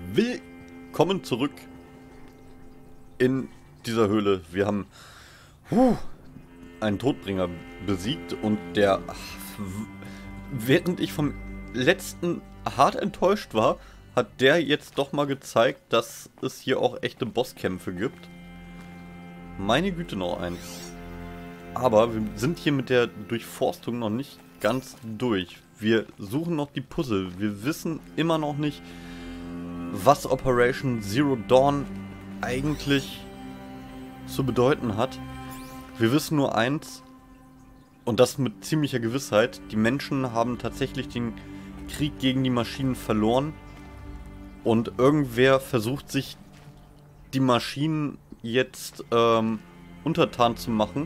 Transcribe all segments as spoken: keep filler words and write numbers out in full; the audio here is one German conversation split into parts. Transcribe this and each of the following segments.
Willkommen zurück in dieser Höhle. Wir haben huh, einen Todbringer besiegt und der, während ich vom letzten hart enttäuscht war, hat der jetzt doch mal gezeigt, dass es hier auch echte Bosskämpfe gibt. Meine Güte, noch eins. Aber wir sind hier mit der Durchforstung noch nicht ganz durch. Wir suchen noch die Puzzle. Wir wissen immer noch nicht, was Operation Zero Dawn eigentlich zu bedeuten hat. Wir wissen nur eins, und das mit ziemlicher Gewissheit: Die Menschen haben tatsächlich den Krieg gegen die Maschinen verloren und irgendwer versucht, sich die Maschinen jetzt ähm, untertan zu machen,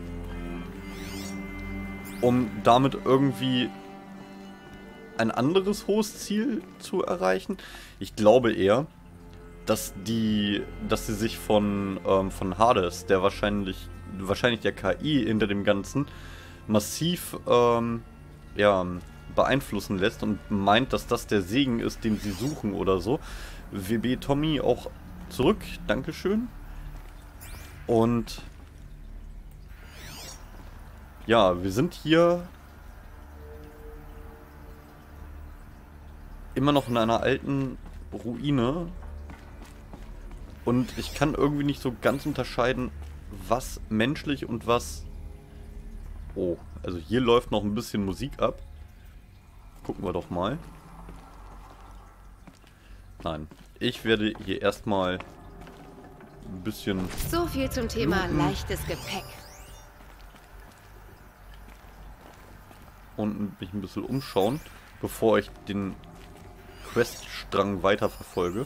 um damit irgendwie ein anderes hohes Ziel zu erreichen. Ich glaube eher, dass die, dass sie sich von, ähm, von Hades, der wahrscheinlich, wahrscheinlich der K I hinter dem Ganzen, massiv ähm, ja, beeinflussen lässt und meint, dass das der Segen ist, den sie suchen oder so. W B Tommy auch zurück, Dankeschön. Und ja, wir sind hier immer noch in einer alten Ruine und ich kann irgendwie nicht so ganz unterscheiden, was menschlich und was... Oh, also hier läuft noch ein bisschen Musik ab. Gucken wir doch mal. Nein, ich werde hier erstmal ein bisschen... So viel zum Thema looten leichtes Gepäck. und mich ein bisschen umschauen, bevor ich den Queststrang weiterverfolge.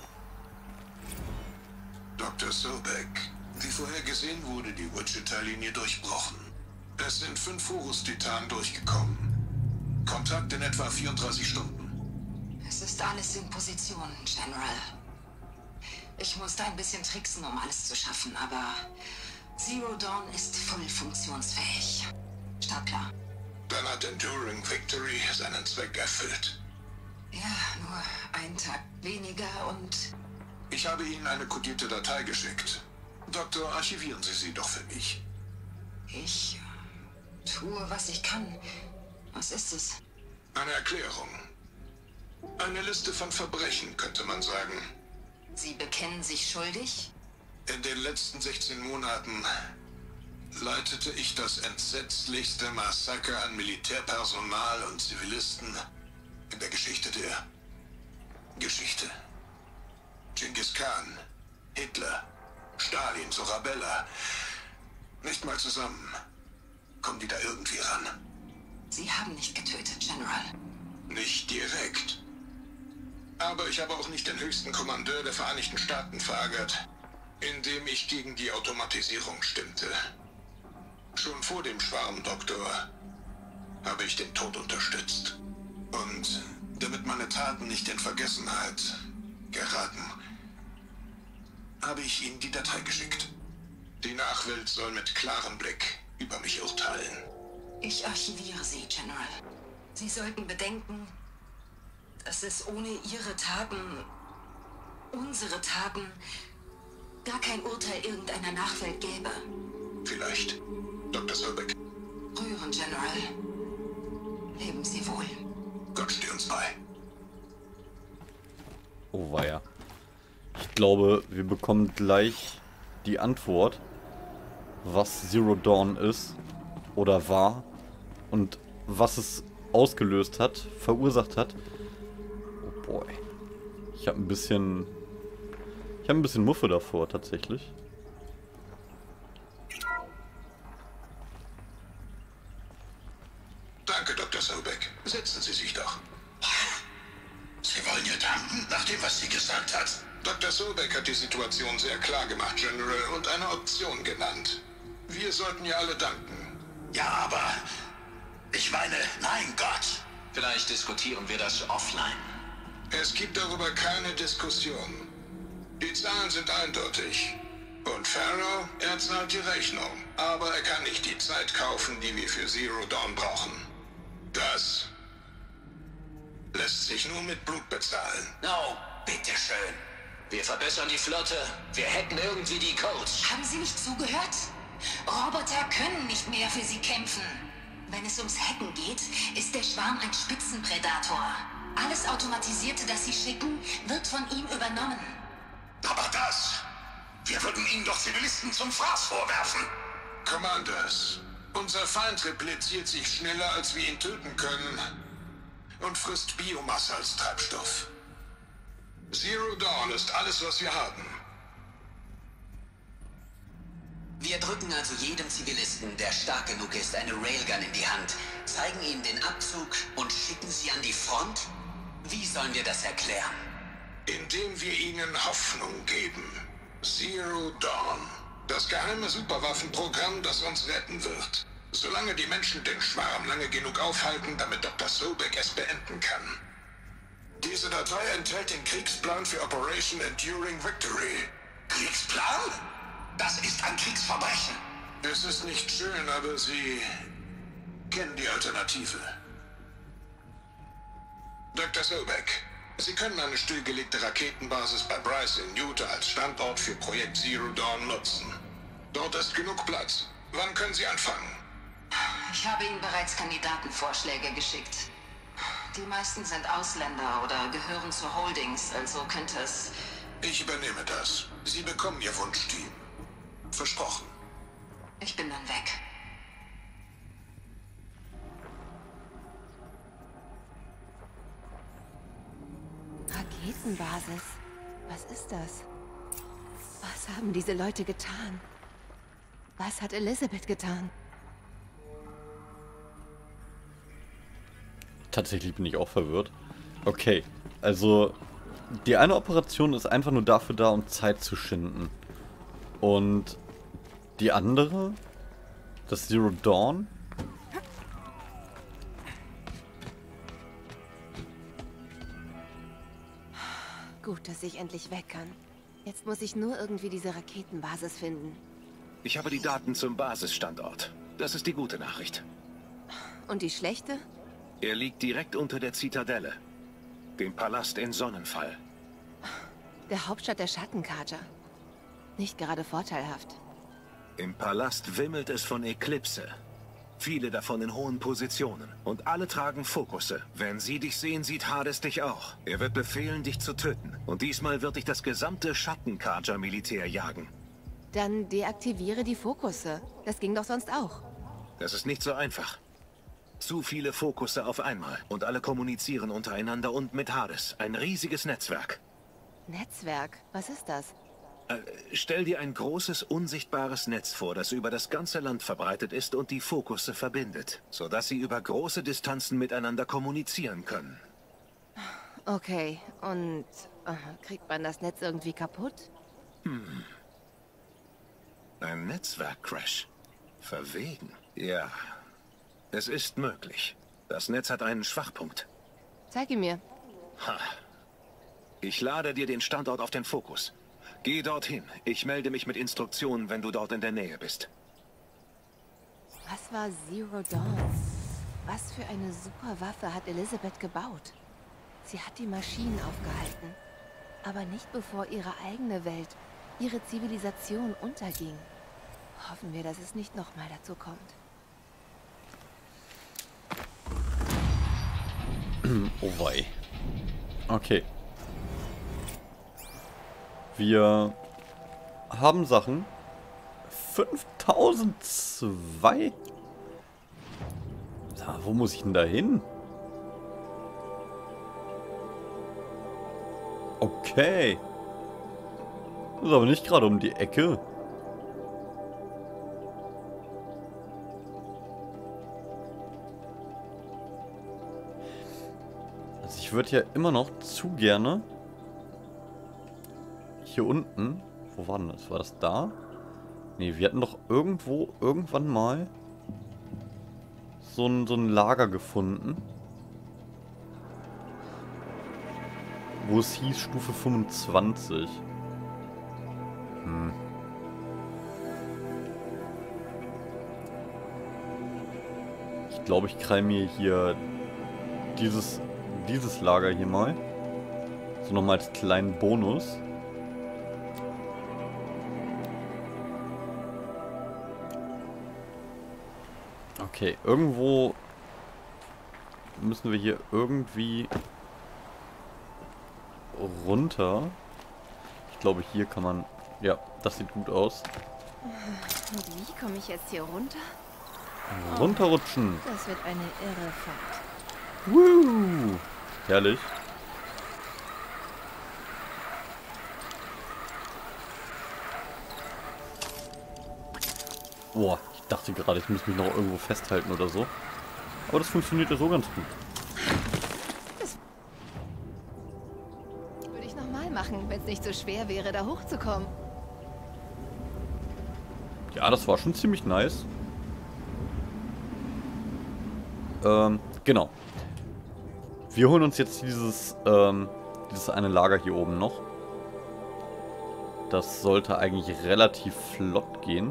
Doktor Sobek, wie vorhergesehen wurde die Wichita-Linie durchbrochen. Es sind fünf Horus-Titanen durchgekommen. Kontakt in etwa vierunddreißig Stunden. Es ist alles in Position, General. Ich musste ein bisschen tricksen, um alles zu schaffen, aber Zero Dawn ist voll funktionsfähig. Startklar. Dann hat Enduring Victory seinen Zweck erfüllt. Ja, nur ein Tag weniger und... Ich habe Ihnen eine kodierte Datei geschickt. Doktor, archivieren Sie sie doch für mich. Ich tue, was ich kann. Was ist es? Eine Erklärung. Eine Liste von Verbrechen, könnte man sagen. Sie bekennen sich schuldig? In den letzten sechzehn Monaten leitete ich das entsetzlichste Massaker an Militärpersonal und Zivilisten in der Geschichte der Geschichte. Genghis Khan, Hitler, Stalin, Sorabella. Nicht mal zusammen kommen die da irgendwie ran. Sie haben nicht getötet, General. Nicht direkt. Aber ich habe auch nicht den höchsten Kommandeur der Vereinigten Staaten verärgert, indem ich gegen die Automatisierung stimmte. Schon vor dem Schwarmdoktor habe ich den Tod unterstützt. Und damit meine Taten nicht in Vergessenheit geraten, habe ich Ihnen die Datei geschickt. Die Nachwelt soll mit klarem Blick über mich urteilen. Ich archiviere Sie, General. Sie sollten bedenken, dass es ohne Ihre Taten, unsere Taten, gar kein Urteil irgendeiner Nachwelt gäbe. Vielleicht, Doktor Sobek. Rühren, General. Leben Sie wohl. Gott stehe uns bei. Oh weia. Ich glaube, wir bekommen gleich die Antwort, was Zero Dawn ist oder war und was es ausgelöst hat, verursacht hat. Oh boy. Ich habe ein bisschen... Ich habe ein bisschen Muffe davor, tatsächlich. Danke, Doktor Sobek. Setzen Sie sich doch. Sie wollen ihr danken, nach dem, was sie gesagt hat? Doktor Sobek hat die Situation sehr klar gemacht, General, und eine Option genannt. Wir sollten ihr alle danken. Ja, aber... Ich meine, nein, Gott. Vielleicht diskutieren wir das offline. Es gibt darüber keine Diskussion. Die Zahlen sind eindeutig. Und Pharaoh, er zahlt die Rechnung. Aber er kann nicht die Zeit kaufen, die wir für Zero Dawn brauchen. Das lässt sich nur mit Blut bezahlen. Oh, bitteschön. Wir verbessern die Flotte. Wir hacken irgendwie die Codes. Haben Sie nicht zugehört? Roboter können nicht mehr für Sie kämpfen. Wenn es ums Hacken geht, ist der Schwarm ein Spitzenpredator. Alles Automatisierte, das Sie schicken, wird von ihm übernommen. Aber das... Wir würden Ihnen doch Zivilisten zum Fraß vorwerfen. Commanders, unser Feind repliziert sich schneller, als wir ihn töten können. Und frisst Biomasse als Treibstoff. Zero Dawn ist alles, was wir haben. Wir drücken also jedem Zivilisten, der stark genug ist, eine Railgun in die Hand, zeigen ihm den Abzug und schicken sie an die Front? Wie sollen wir das erklären? Indem wir ihnen Hoffnung geben. Zero Dawn. Das geheime Superwaffenprogramm, das uns retten wird. Solange die Menschen den Schwarm lange genug aufhalten, damit Doktor Sobek es beenden kann. Diese Datei enthält den Kriegsplan für Operation Enduring Victory. Kriegsplan? Das ist ein Kriegsverbrechen. Es ist nicht schön, aber Sie kennen die Alternative. Doktor Sobek, Sie können eine stillgelegte Raketenbasis bei Bryce in Utah als Standort für Projekt Zero Dawn nutzen. Dort ist genug Platz. Wann können Sie anfangen? Ich habe Ihnen bereits Kandidatenvorschläge geschickt. Die meisten sind Ausländer oder gehören zu Holdings, also könnte es... Ich übernehme das. Sie bekommen Ihr Wunschteam. Versprochen. Ich bin dann weg. Raketenbasis. Was ist das? Was haben diese Leute getan? Was hat Elizabeth getan? Tatsächlich bin ich auch verwirrt. Okay, also die eine Operation ist einfach nur dafür da, um Zeit zu schinden. Und die andere, das Zero Dawn, gut, dass ich endlich weg kann. Jetzt muss ich nur irgendwie diese Raketenbasis finden. Ich habe die Daten zum Basisstandort. Das ist die gute Nachricht. Und die schlechte? Er liegt direkt unter der Zitadelle, dem Palast in Sonnenfall. Der Hauptstadt der Schattenkarger. Nicht gerade vorteilhaft. Im Palast wimmelt es von Eklipse. Viele davon in hohen Positionen. Und alle tragen Fokusse. Wenn sie dich sehen, sieht Hades dich auch. Er wird befehlen, dich zu töten. Und diesmal wird dich das gesamte Schattenkarger-Militär jagen. Dann deaktiviere die Fokusse. Das ging doch sonst auch. Das ist nicht so einfach. Zu viele Fokusse auf einmal. Und alle kommunizieren untereinander und mit Hades. Ein riesiges Netzwerk. Netzwerk? Was ist das? Äh, stell dir ein großes, unsichtbares Netz vor, das über das ganze Land verbreitet ist und die Fokusse verbindet, sodass sie über große Distanzen miteinander kommunizieren können. Okay, und äh, kriegt man das Netz irgendwie kaputt? Hm. Ein Netzwerkcrash. Verwegen. Ja. Es ist möglich. Das Netz hat einen Schwachpunkt. Zeig ihn mir. Ha. Ich lade dir den Standort auf den Fokus. Geh dorthin. Ich melde mich mit Instruktionen, wenn du dort in der Nähe bist. Was war Zero Dawn? Was für eine super Waffe hat Elizabeth gebaut? Sie hat die Maschinen aufgehalten. Aber nicht bevor ihre eigene Welt, ihre Zivilisation unterging. Hoffen wir, dass es nicht nochmal dazu kommt. oh wei. Okay. Wir haben Sachen. fünftausendzwei? Ja, wo muss ich denn da hin? Okay. Das ist aber nicht gerade um die Ecke. Also ich würde ja immer noch zu gerne hier unten. Wo war denn das? War das da? Ne, wir hatten doch irgendwo, irgendwann mal so ein, so ein Lager gefunden. Wo es hieß Stufe fünfundzwanzig. Hm. Ich glaube, ich krall mir hier dieses, dieses Lager hier mal. So nochmal als kleinen Bonus. Okay, irgendwo müssen wir hier irgendwie runter. Ich glaube, hier kann man... Ja, das sieht gut aus. Und wie komme ich jetzt hier runter? Runterrutschen. Das wird eine irre Fahrt. Woo! Herrlich. Boah, ich dachte gerade, ich muss mich noch irgendwo festhalten oder so. Aber das funktioniert ja so ganz gut. Das würde ich nochmal machen, wenn es nicht so schwer wäre, da hochzukommen. Ja, das war schon ziemlich nice. Ähm, genau. Wir holen uns jetzt dieses, ähm, dieses eine Lager hier oben noch. Das sollte eigentlich relativ flott gehen.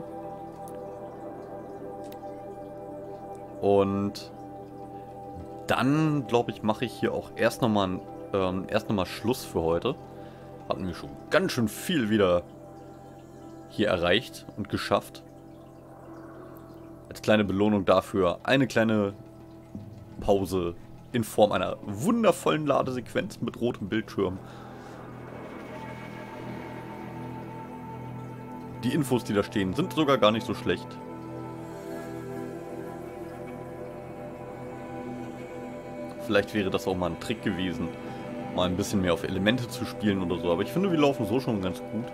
Und dann, glaube ich, mache ich hier auch erst nochmal ähm, erst noch mal Schluss für heute. Hatten wir schon ganz schön viel wieder hier erreicht und geschafft. Als kleine Belohnung dafür eine kleine Pause in Form einer wundervollen Ladesequenz mit rotem Bildschirm. Die Infos, die da stehen, sind sogar gar nicht so schlecht. Vielleicht wäre das auch mal ein Trick gewesen, mal ein bisschen mehr auf Elemente zu spielen oder so. Aber ich finde, wir laufen so schon ganz gut.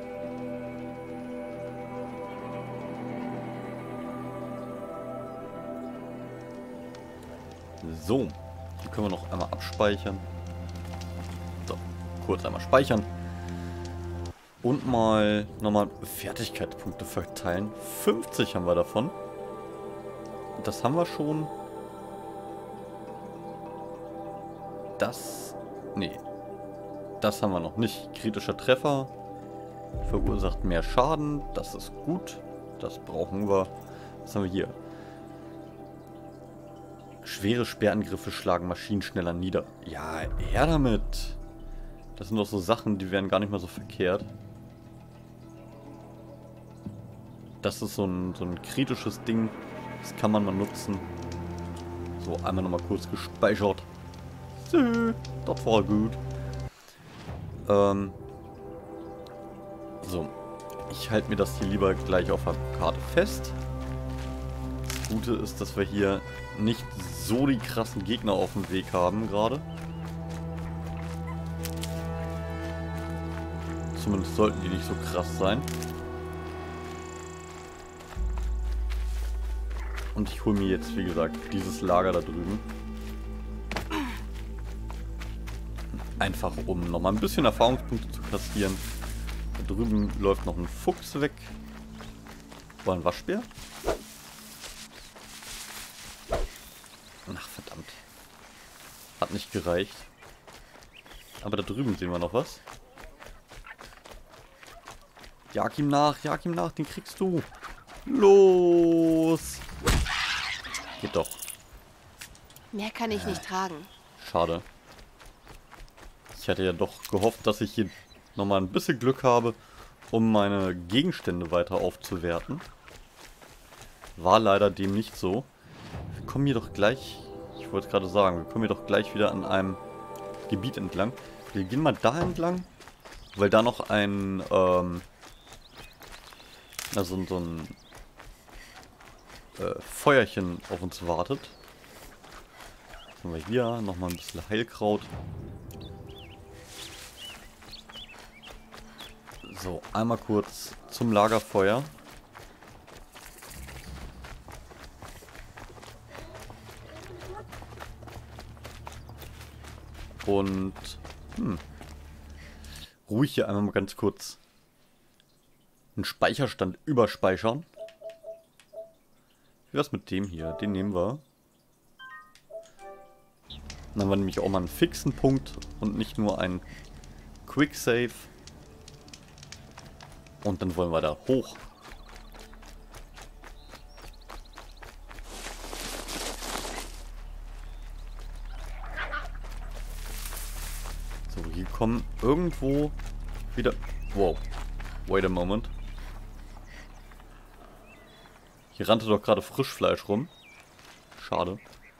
So, hier können wir noch einmal abspeichern. So, kurz einmal speichern. Und mal nochmal Fertigkeitspunkte verteilen. fünfzig haben wir davon. Das haben wir schon. Das... Nee. Das haben wir noch nicht. Kritischer Treffer. Verursacht mehr Schaden. Das ist gut. Das brauchen wir. Was haben wir hier? Schwere Sperrangriffe schlagen Maschinen schneller nieder. Ja, her damit. Das sind doch so Sachen, die wären gar nicht mal so verkehrt. Das ist so ein, so ein kritisches Ding. Das kann man mal nutzen. So, einmal nochmal kurz gespeichert. So, das war gut. Ähm. So. Ich halte mir das hier lieber gleich auf der Karte fest. Das Gute ist, dass wir hier nicht so die krassen Gegner auf dem Weg haben gerade. Zumindest sollten die nicht so krass sein. Und ich hole mir jetzt, wie gesagt, dieses Lager da drüben. Einfach, um nochmal ein bisschen Erfahrungspunkte zu kassieren. Da drüben läuft noch ein Fuchs weg. War ein Waschbär? Ach, verdammt. Hat nicht gereicht. Aber da drüben sehen wir noch was. Jag ihm nach, jag ihm nach, den kriegst du. Los! Geht doch. Mehr kann ich nicht tragen. Schade. Ich hatte ja doch gehofft, dass ich hier nochmal ein bisschen Glück habe, um meine Gegenstände weiter aufzuwerten. War leider dem nicht so. Wir kommen hier doch gleich, ich wollte gerade sagen, wir kommen hier doch gleich wieder an einem Gebiet entlang. Wir gehen mal da entlang, weil da noch ein, ähm, also so ein äh, Feuerchen auf uns wartet. Jetzt haben wir hier nochmal ein bisschen Heilkraut. So, einmal kurz zum Lagerfeuer. Und hm, ruhig hier einmal mal ganz kurz einen Speicherstand überspeichern. Wie wär's mit dem hier? Den nehmen wir. Dann haben wir nämlich auch mal einen fixen Punkt und nicht nur einen Quick Save. Und dann wollen wir da hoch. So, hier kommen irgendwo wieder... Wow. Wait a moment. Hier rannte doch gerade Frischfleisch rum. schade.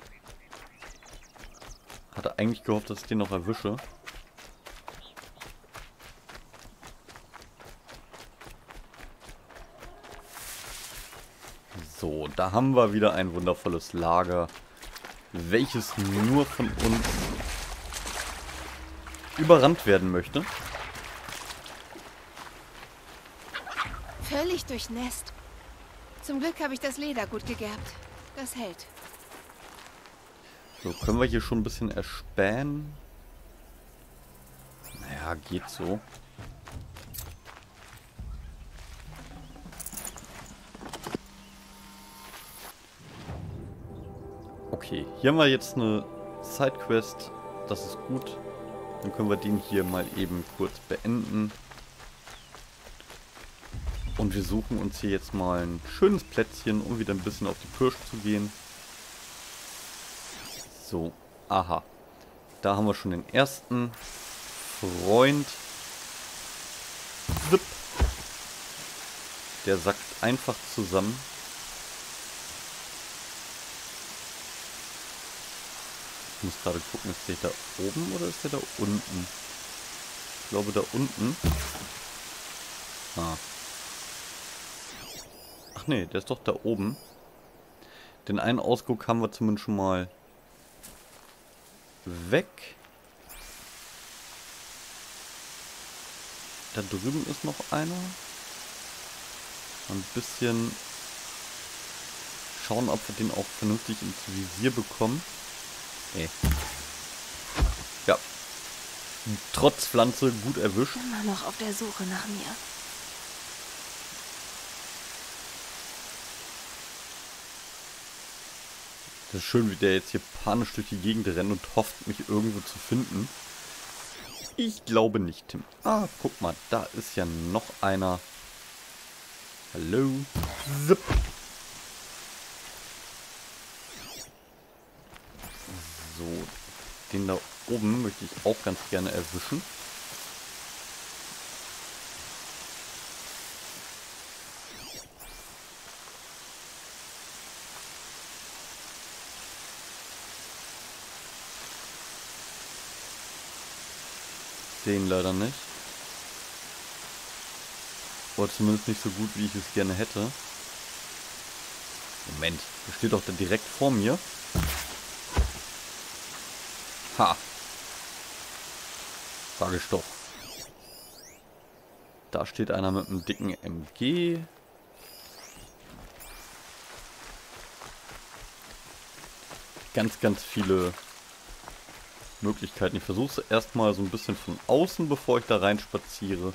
Hatte eigentlich gehofft, dass ich den noch erwische. So, da haben wir wieder ein wundervolles Lager, welches nur von uns überrannt werden möchte. Völlig durchnässt. Zum Glück habe ich das Leder gut gegerbt. Das hält. So, können wir hier schon ein bisschen erspähen? Naja, geht so. Okay, hier haben wir jetzt eine Sidequest. Das ist gut. Dann können wir den hier mal eben kurz beenden. Und wir suchen uns hier jetzt mal ein schönes Plätzchen, um wieder ein bisschen auf die Pirsch zu gehen. So, aha. Da haben wir schon den ersten Freund. Zip. Der sackt einfach zusammen. Ich muss gerade gucken, ist der da oben oder ist der da unten? Ich glaube da unten. Ah. Ach nee, der ist doch da oben. Den einen Ausguck haben wir zumindest schon mal weg. Da drüben ist noch einer. Ein bisschen schauen, ob wir den auch vernünftig ins Visier bekommen. Nee. Ja. Trotz Pflanze gut erwischt. Immer noch auf der Suche nach mir. Das ist schön, wie der jetzt hier panisch durch die Gegend rennt und hofft, mich irgendwo zu finden. Ich glaube nicht, Tim. Ah, guck mal, da ist ja noch einer. Hallo. Zip. So, den da oben möchte ich auch ganz gerne erwischen. Den leider nicht. Oder zumindest nicht so gut, wie ich es gerne hätte. Moment, der steht doch da direkt vor mir. Ha! Sag ich doch. Da steht einer mit einem dicken M G. Ganz, ganz viele Möglichkeiten. Ich versuche es erstmal so ein bisschen von außen, bevor ich da rein spaziere.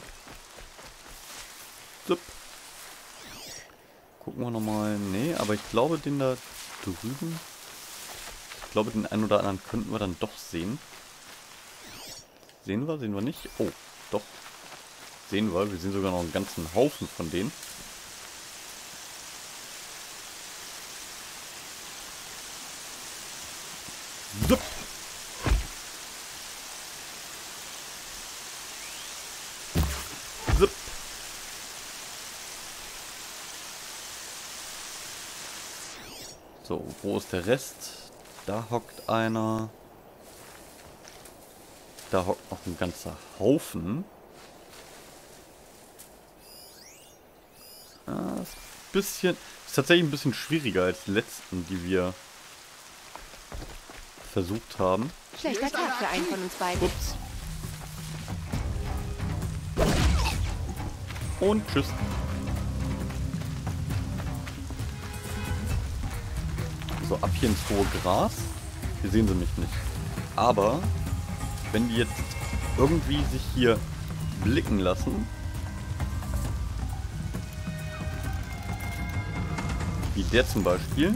Zip. Gucken wir nochmal. Nee, aber ich glaube, den da drüben. Ich glaube, den einen oder anderen könnten wir dann doch sehen. Sehen wir? Sehen wir nicht? Oh, doch. Sehen wir. Wir sehen sogar noch einen ganzen Haufen von denen. Zip. Zip. So, wo ist der Rest? Da hockt einer. Da hockt noch ein ganzer Haufen. Ah, ist ein bisschen. Ist tatsächlich ein bisschen schwieriger als die letzten, die wir versucht haben. Schlechter Tag für einen von uns beiden. Ups. Und tschüss. So, ab hier ins hohe Gras. Hier sehen sie mich nicht. Aber wenn die jetzt irgendwie sich hier blicken lassen, wie der zum Beispiel.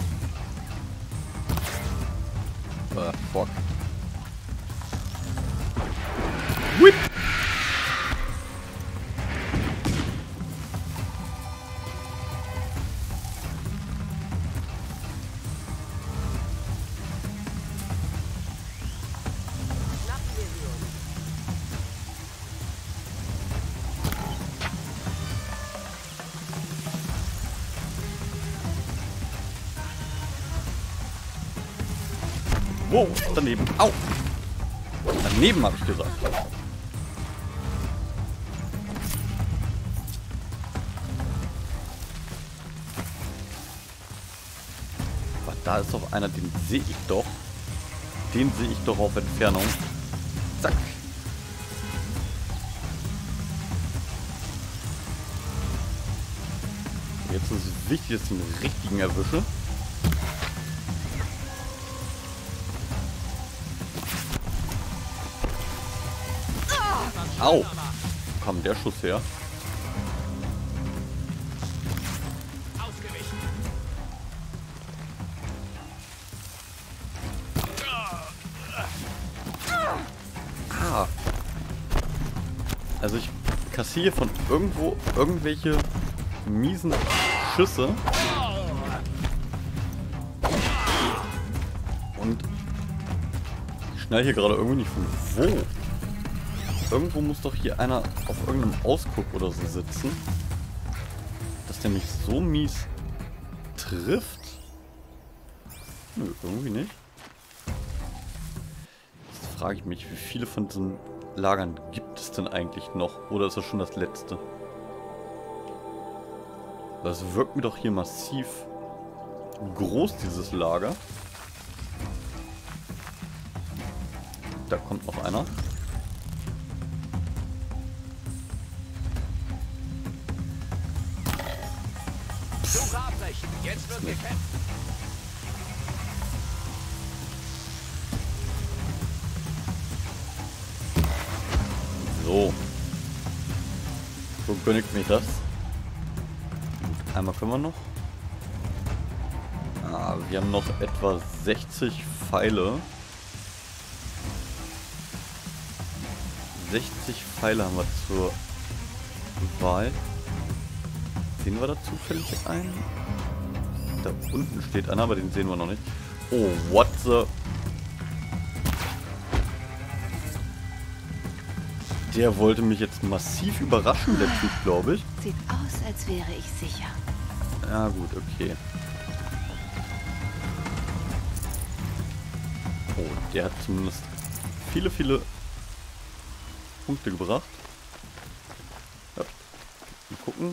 Ah, fuck. Whip! Wow, daneben. Au! Daneben habe ich gesagt. Aber da ist doch einer, den sehe ich doch. Den sehe ich doch auf Entfernung. Zack. Jetzt ist es wichtig, dass ich den richtigen erwische. Au! Wo kam der Schuss her? Ah! Also ich kassiere von irgendwo irgendwelche miesen Schüsse. Und ich schnall hier gerade irgendwie nicht von wo. Irgendwo muss doch hier einer auf irgendeinem Ausguck oder so sitzen. Dass der mich so mies trifft. Nö, irgendwie nicht. Jetzt frage ich mich, wie viele von diesen Lagern gibt es denn eigentlich noch? Oder ist das schon das letzte? Das wirkt mir doch hier massiv groß, dieses Lager. Da kommt noch einer. Jetzt wird gekämpft. So. So gönne ich mir das. Gut, einmal können wir noch. Ah, wir haben noch etwa sechzig Pfeile. sechzig Pfeile haben wir zur Wahl. Sehen wir da zufällig einen? Da unten steht einer, aber den sehen wir noch nicht. Oh, what the... Der wollte mich jetzt massiv überraschen, der Typ, glaube ich. Sieht aus, als wäre ich sicher. Ja gut, okay. Oh, der hat zumindest viele, viele Punkte gebracht. Ja. Mal gucken.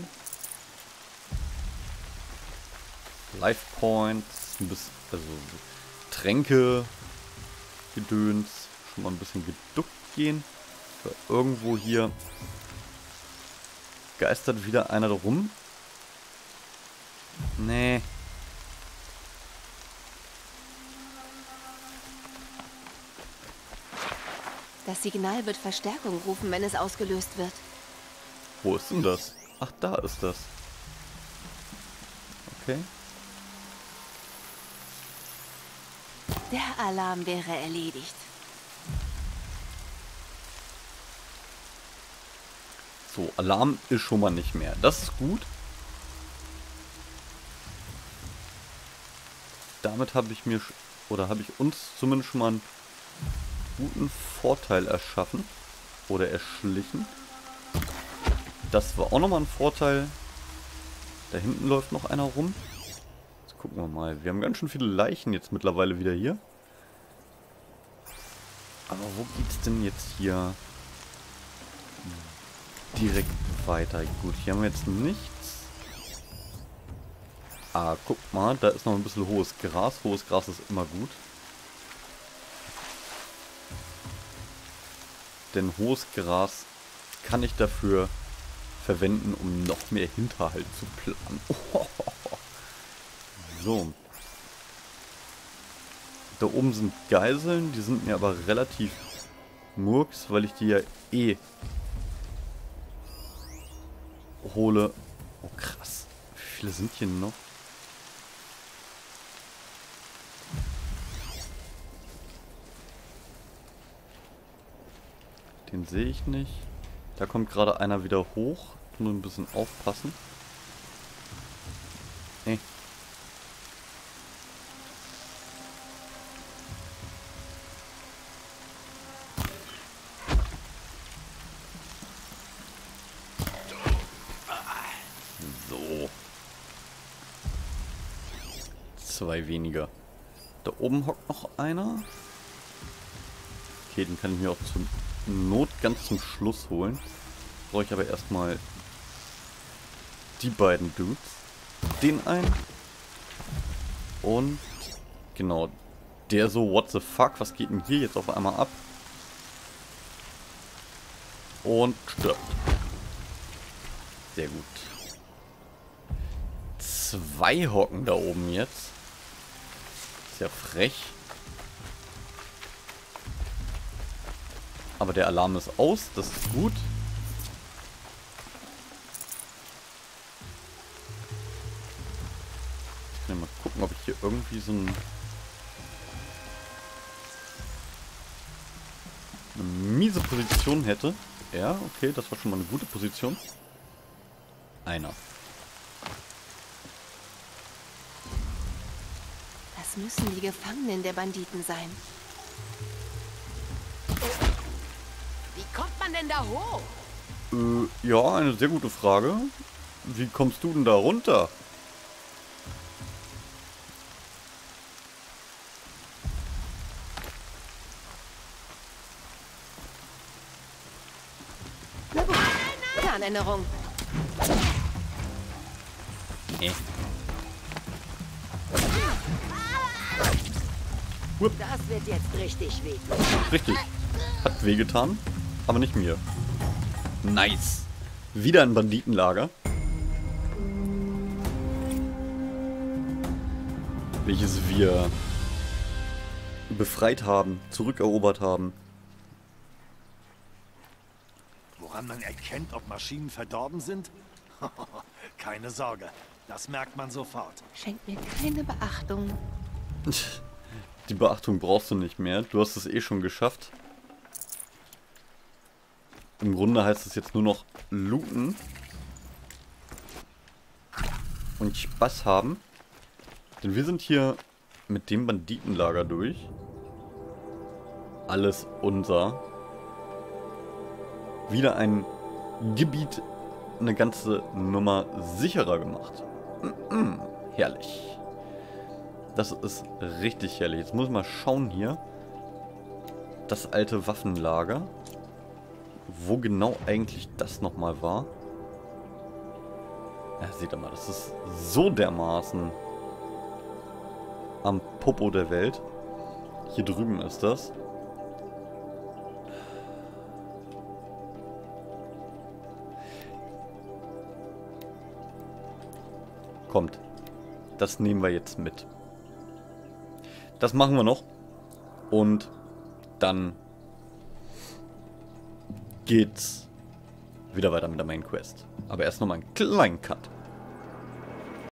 Life Points, ein bisschen, also Tränke, Gedöns, schon mal ein bisschen geduckt gehen. Irgendwo hier geistert wieder einer da rum. Nee. Das Signal wird Verstärkung rufen, wenn es ausgelöst wird. Wo ist denn das? Ach, da ist das. Okay. Der Alarm wäre erledigt. So, Alarm ist schon mal nicht mehr. Das ist gut. Damit habe ich mir, oder habe ich uns zumindest schon mal einen guten Vorteil erschaffen. Oder erschlichen. Das war auch nochmal ein Vorteil. Da hinten läuft noch einer rum. Jetzt gucken wir mal. Wir haben ganz schön viele Leichen jetzt mittlerweile wieder hier. Aber wo geht's denn jetzt hier direkt weiter? Gut, hier haben wir jetzt nichts. Ah, guck mal, da ist noch ein bisschen hohes Gras. Hohes Gras ist immer gut. Denn hohes Gras kann ich dafür verwenden, um noch mehr Hinterhalt zu planen. So. Da oben sind Geiseln, die sind mir aber relativ murks, weil ich die ja eh hole. Oh krass. Wie viele sind hier noch? Den sehe ich nicht. Da kommt gerade einer wieder hoch. Nur ein bisschen aufpassen. Nee. So. Zwei weniger. Da oben hockt noch einer. Okay, den kann ich mir auch zur Not ganz zum Schluss holen. Brauche ich aber erstmal die beiden Dudes. Den einen. Und genau, der so, what the fuck, was geht denn hier jetzt auf einmal ab? Und stirbt. Sehr gut. Zwei hocken da oben jetzt. Ist ja frech. Aber der Alarm ist aus, das ist gut. Ich kann ja mal gucken, ob ich hier irgendwie so ein... eine miese Position hätte. Ja, okay, das war schon mal eine gute Position. Einer. Das müssen die Gefangenen der Banditen sein. Wie kommt man denn da hoch? Äh, ja, eine sehr gute Frage. Wie kommst du denn da runter? Planänderung. Nee. Das wird jetzt richtig weh. Richtig. Hat wehgetan, aber nicht mir. Nice. Wieder ein Banditenlager. Welches wir befreit haben, zurückerobert haben. Woran man erkennt, ob Maschinen verdorben sind? Keine Sorge, das merkt man sofort. Schenkt mir keine Beachtung. Die Beachtung brauchst du nicht mehr. Du hast es eh schon geschafft. Im Grunde heißt es jetzt nur noch looten. Und Spaß haben. Denn wir sind hier mit dem Banditenlager durch. Alles unser. Wieder ein Gebiet eine ganze Nummer sicherer gemacht. Mm-mm, herrlich. Das ist richtig herrlich. Jetzt muss ich mal schauen hier. Das alte Waffenlager. Wo genau eigentlich das nochmal war. Ja, seht ihr mal, das ist so dermaßen am Popo der Welt. Hier drüben ist das. Kommt. Das nehmen wir jetzt mit. Das machen wir noch. Und dann geht's wieder weiter mit der Main Quest. Aber erst nochmal einen kleinen Cut.